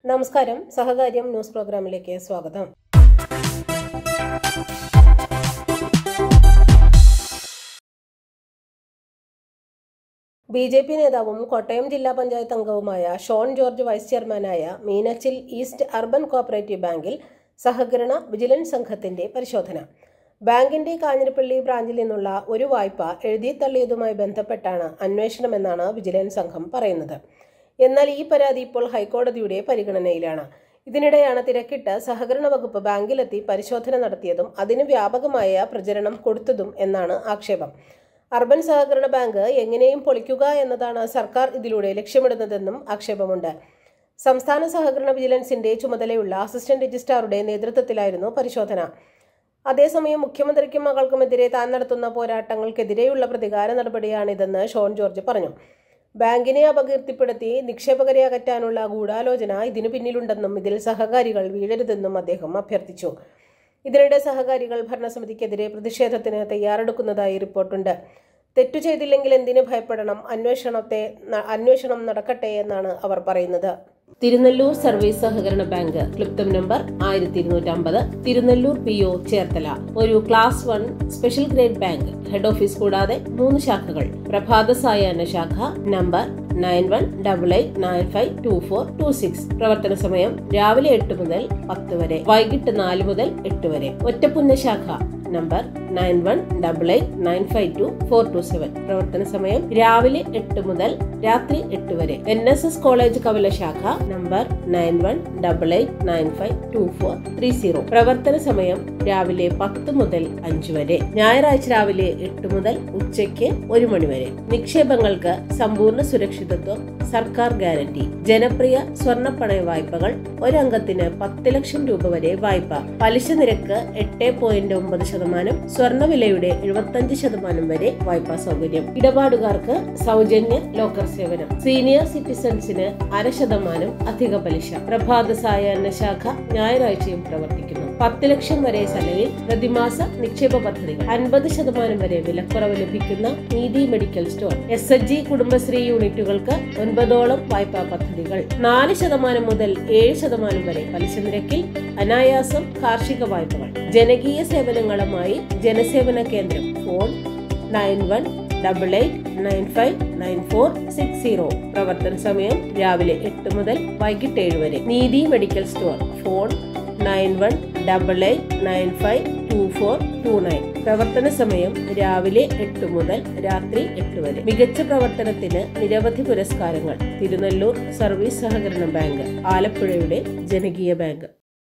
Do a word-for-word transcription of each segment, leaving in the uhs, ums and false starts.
നമസ്കാരം. സഹകാര്യം ന്യൂസ് പ്രോഗ്രാമിലേക്ക് സ്വാഗതം. ബി ജെ പി നേതാവും കോട്ടയം ജില്ലാ പഞ്ചായത്ത് അംഗവുമായ ഷോൺ ജോർജ് വൈസ് ചെയർമാനായ മീനച്ചിൽ ഈസ്റ്റ് അർബൻ കോഓപ്പറേറ്റീവ് ബാങ്കിൽ സഹകരണ വിജിലൻസ് സംഘത്തിന്റെ പരിശോധന. ബാങ്കിന്റെ കാഞ്ഞിരപ്പള്ളി ബ്രാഞ്ചിൽ നിന്നുള്ള ഒരു വായ്പ എഴുതി തള്ളിയതുമായി ബന്ധപ്പെട്ടാണ് അന്വേഷണമെന്നാണ് വിജിലൻസ് സംഘം പറയുന്നത്. എന്നാൽ ഈ പരാതി ഇപ്പോൾ ഹൈക്കോടതിയുടെ പരിഗണനയിലാണ്. ഇതിനിടെയാണ് തിരക്കിട്ട് സഹകരണ വകുപ്പ് ബാങ്കിലെത്തി പരിശോധന നടത്തിയതും അതിന് വ്യാപകമായ പ്രചരണം കൊടുത്തതും എന്നാണ് ആക്ഷേപം. അർബൻ സഹകരണ ബാങ്ക് എങ്ങനെയും പൊളിക്കുക എന്നതാണ് സർക്കാർ ഇതിലൂടെ ലക്ഷ്യമിടുന്നതെന്നും ആക്ഷേപമുണ്ട്. സംസ്ഥാന സഹകരണ വിജിലൻസിന്റെ ചുമതലയുള്ള അസിസ്റ്റന്റ് രജിസ്ട്രാറുടെ നേതൃത്വത്തിലായിരുന്നു പരിശോധന. അതേസമയം മുഖ്യമന്ത്രിക്കും മകൾക്കുമെതിരെ താൻ നടത്തുന്ന പോരാട്ടങ്ങൾക്കെതിരെയുള്ള പ്രതികാര നടപടിയാണിതെന്ന് ഷോൺ ജോർജ് പറഞ്ഞു. ബാങ്കിനെ അപകീർത്തിപ്പെടുത്തി നിക്ഷേപകരെ അകറ്റാനുള്ള ഗൂഢാലോചന ഇതിനു പിന്നിലുണ്ടെന്നും ഇതിൽ സഹകാരികൾ വീഴരുതെന്നും അദ്ദേഹം അഭ്യർത്ഥിച്ചു. ഇതിനിടെ സഹകാരികൾ ഭരണസമിതിക്കെതിരെ പ്രതിഷേധത്തിന് തയ്യാറെടുക്കുന്നതായി റിപ്പോർട്ടുണ്ട്. തെറ്റു ചെയ്തില്ലെങ്കിൽ എന്തിനു ഭയപ്പെടണം, അന്വേഷണത്തെ അന്വേഷണം നടക്കട്ടെ എന്നാണ് അവർ പറയുന്നത്. തിരുനെല്ലൂർ സർവീസ് സഹകരണ ബാങ്ക് ക്ലിപ്തം നമ്പർ ആയിരത്തി ഇരുന്നൂറ്റി അമ്പത് തിരുനെല്ലൂർ പി ഒ ചേർത്തല ഒരു class one special grade bank. Head office കൂടാതെ മൂന്ന് ശാഖകൾ. പ്രഭാത സായാഹ്ന ശാഖ number nine one double eight nine five two four two six. പ്രവർത്തന സമയം രാവിലെ എട്ട് മുതൽ പത്ത് വരെ, വൈകിട്ട് നാല് മുതൽ എട്ട് വരെ. ഒറ്റപ്പുന്ന ശാഖ number nine one double eight nine five two four two seven. പ്രവർത്തന സമയം രാവിലെ എട്ട് മുതൽ രാത്രി എട്ട് വരെ. എൻ എസ് എസ് കോളേജ് കവല ശാഖ number nine one double eight nine five two four three zero. പ്രവർത്തന സമയം രാവിലെ പത്ത് മുതൽ അഞ്ച് വരെ. ഞായറാഴ്ച രാവിലെ എട്ട് മുതൽ ഉച്ചയ്ക്ക് ഒരു മണി വരെ. നിക്ഷേപങ്ങൾക്ക് സമ്പൂർണ്ണ സുരക്ഷിതത്വം, സർക്കാർ ഗ്യാരണ്ടി. ജനപ്രിയ സ്വർണ്ണപ്പണയ വായ്പകൾ. ഒരംഗത്തിന് പത്ത് ലക്ഷം രൂപ വരെ വായ്പ. പലിശ നിരക്ക് എട്ട് പോയിന്റ് ഒമ്പത് ശതമാനം. സ്വർണ്ണവിലയുടെ എഴുപത്തഞ്ച് ശതമാനം വരെ വായ്പാ സൗകര്യം. ഇടപാടുകാർക്ക് സൗജന്യ ലോക്കർ സേവനം. സീനിയർ സിറ്റിസൺസിന് അര ശതമാനം അധിക പലിശ. പ്രഭാത സായാഹ്ന ശാഖ ഞായറാഴ്ചയും പ്രവർത്തിക്കുന്നു. പത്ത് ലക്ഷം വരെ ചെലവിൽ പ്രതിമാസ നിക്ഷേപ പദ്ധതികൾ. അൻപത് ശതമാനം വരെ വിലക്കുറവ് ലഭിക്കുന്ന നീതി medical store. S H G Kudumbashree യൂണിറ്റുകൾക്ക് ഒൻപതോളം വായ്പാ പദ്ധതികൾ. നാല് ശതമാനം മുതൽ ഏഴ് ശതമാനം വരെ പലിശ നിരക്കിൽ അനായാസം കാർഷിക വായ്പകൾ. ജനകീയ സേവനങ്ങളുമായി ജനസേവന കേന്ദ്രം. Phone nine one double eight nine five nine four six zero. പ്രവർത്തന സമയം രാവിലെ എട്ട് മുതൽ വൈകിട്ട് ഏഴ് വരെ. നീതി medical store. Phone nine one double eight nine five two four two nine. പ്രവർത്തന സമയം രാവിലെ എട്ട് മുതൽ രാത്രി എട്ട് വരെ. മികച്ച പ്രവർത്തനത്തിന് നിരവധി പുരസ്കാരങ്ങൾ. തിരുനെല്ലൂർ സർവീസ് സഹകരണ ബാങ്ക്, ആലപ്പുഴയുടെ ജനകീയ ബാങ്ക്.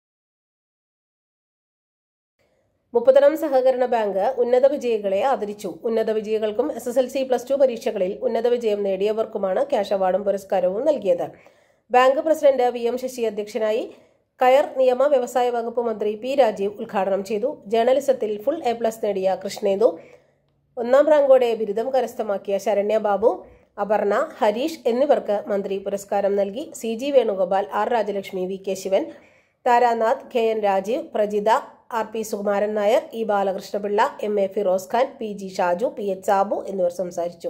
മുപ്പത്തരം സഹകരണ ബാങ്ക് ഉന്നത വിജയികളെ ആദരിച്ചു. ഉന്നത വിജയികൾക്കും S S L C plus two പരീക്ഷകളിൽ ഉന്നത വിജയം നേടിയവർക്കുമാണ് ക്യാഷ് അവാർഡും പുരസ്കാരവും നൽകിയത്. Bank president V M Sasi അധ്യക്ഷനായി. കയർ നിയമ വ്യവസായ വകുപ്പ് മന്ത്രി പി രാജീവ് ഉദ്ഘാടനം ചെയ്തു. ജേർണലിസത്തിൽ ഫുൾ എ പ്ലസ് നേടിയ കൃഷ്ണേന്ദു, ഒന്നാം റാങ്കോടെ ബിരുദം കരസ്ഥമാക്കിയ ശരണ്യ ബാബു, അപർണ, ഹരീഷ് എന്നിവർക്ക് മന്ത്രി പുരസ്കാരം നൽകി. C G Venugopal, R Rajalakshmi, V K Sivan, Taranath, K N Rajeev, Prajitha, R P Sukumaran Nair, E Balakrishnapillai, M A Firoz Khan, P G Shaju, P H Sabu എന്നിവർ സംസാരിച്ചു.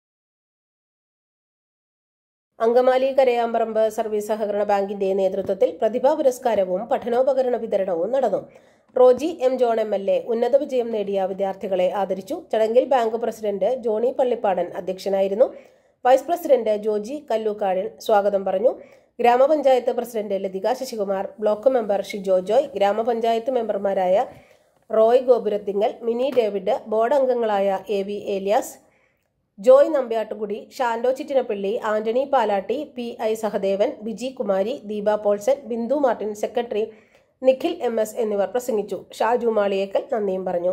അങ്കമാലി കരയാമ്പറമ്പ് സർവീസ് സഹകരണ ബാങ്കിന്റെ നേതൃത്വത്തിൽ പ്രതിഭാ പുരസ്കാരവും പഠനോപകരണ വിതരണവും നടന്നു. Roji M John M L A ഉന്നത വിജയം നേടിയ വിദ്യാർത്ഥികളെ ആദരിച്ചു. ചടങ്ങിൽ ബാങ്ക് പ്രസിഡന്റ് ജോണി പള്ളിപ്പാടൻ അധ്യക്ഷനായിരുന്നു. വൈസ് പ്രസിഡന്റ് ജോജി കല്ലൂക്കാടൻ സ്വാഗതം പറഞ്ഞു. ഗ്രാമപഞ്ചായത്ത് president Lathika Sasikumar, block member Shijo Joy, ഗ്രാമപഞ്ചായത്ത് മെമ്പർമാരായ റോയ് ഗോപുരത്തിങ്ങൽ, മിനി ഡേവിഡ്, ബോർഡ് അംഗങ്ങളായ A V Elias, Joy Nambiattukudy, Shando Chittinappilly, Antony Palatty, P I Sahadevan, Biji Kumari, Deepa Polson, Bindu Martin, secretary Nikhil M S എന്നിവർ പ്രസംഗിച്ചു. ഷാജു മാളിയേക്കൽ നന്ദിയും പറഞ്ഞു.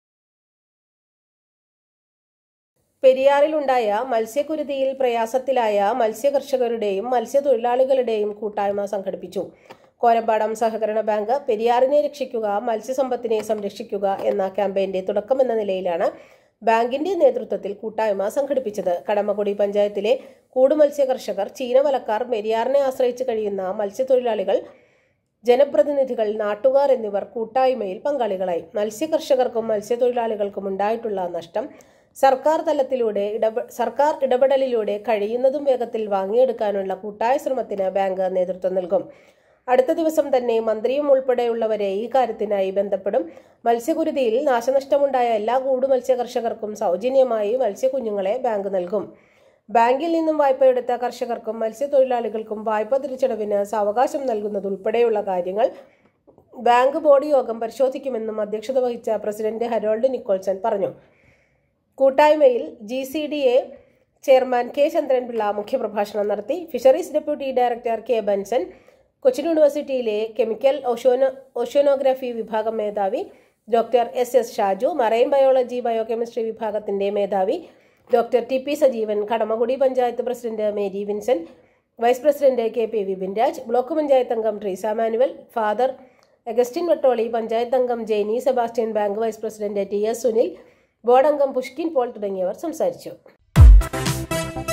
പെരിയാറിലുണ്ടായ മത്സ്യക്കുരുതിയിൽ പ്രയാസത്തിലായ മത്സ്യകർഷകരുടെയും മത്സ്യത്തൊഴിലാളികളുടെയും കൂട്ടായ്മ സംഘടിപ്പിച്ചു. കോരമ്പാടം സഹകരണ ബാങ്ക് പെരിയാറിനെ രക്ഷിക്കുക, മത്സ്യസമ്പത്തിനെ സംരക്ഷിക്കുക എന്ന ക്യാമ്പയിന്റെ തുടക്കമെന്ന നിലയിലാണ് ബാങ്കിന്റെ നേതൃത്വത്തിൽ കൂട്ടായ്മ സംഘടിപ്പിച്ചത്. കടമക്കുടി പഞ്ചായത്തിലെ കൂടുമത്സ്യ കർഷകർ, ചീനവലക്കാർ, പെരിയാറിനെ ആശ്രയിച്ച് കഴിയുന്ന മത്സ്യത്തൊഴിലാളികൾ, ജനപ്രതിനിധികൾ, നാട്ടുകാർ എന്നിവർ കൂട്ടായ്മയിൽ പങ്കാളികളായി. മത്സ്യകർഷകർക്കും മത്സ്യത്തൊഴിലാളികൾക്കും ഉണ്ടായിട്ടുള്ള നഷ്ടം സർക്കാർ തലത്തിലൂടെ ഇടപെ സർക്കാർ ഇടപെടലിലൂടെ കഴിയുന്നതും വേഗത്തിൽ വാങ്ങിയെടുക്കാനുള്ള കൂട്ടായ ശ്രമത്തിന് ബാങ്ക് നേതൃത്വം നൽകും. അടുത്ത ദിവസം തന്നെ മന്ത്രിയും ഉൾപ്പെടെയുള്ളവരെ ഈ കാര്യത്തിനായി ബന്ധപ്പെടും. മത്സ്യകുരുതിയിൽ നാശനഷ്ടമുണ്ടായ എല്ലാ കൂടു മത്സ്യ കർഷകർക്കും സൗജന്യമായി മത്സ്യക്കുഞ്ഞുങ്ങളെ ബാങ്ക് നൽകും. ബാങ്കിൽ നിന്നും വായ്പയെടുത്ത കർഷകർക്കും മത്സ്യത്തൊഴിലാളികൾക്കും വായ്പ തിരിച്ചടവിന് സാവകാശം നൽകുന്നതുൾപ്പെടെയുള്ള കാര്യങ്ങൾ ബാങ്ക് ബോർഡ് യോഗം പരിശോധിക്കുമെന്നും അധ്യക്ഷത വഹിച്ച പ്രസിഡന്റ് ഹരോൾഡ് നിക്കോൾസൺ പറഞ്ഞു. കൂട്ടായ്മയിൽ G C D A chairman K Chandranpillai മുഖ്യപ്രഭാഷണം നടത്തി. Fisheries deputy director K Benson, Cochin യൂണിവേഴ്സിറ്റിയിലെ കെമിക്കൽ ഓഷ്യോനോ ഓഷ്യോനോഗ്രാഫി വിഭാഗം മേധാവി doctor S S Shaju, marine biology biochemistry വിഭാഗത്തിന്റെ മേധാവി doctor T P Sajeevan, Kadamakudy panchayat president Mary Vincent, vice president K P Vipin Raj, block panchayat അംഗം ട്രീസ മാനുവൽ, ഫാദർ അഗസ്റ്റിൻ വട്ടോളി, പഞ്ചായത്ത് അംഗം Jaini Sebastian, bank vice president T S Sunil, board അംഗം പുഷ്കിൻ പോൾ തുടങ്ങിയവർ സംസാരിച്ചു.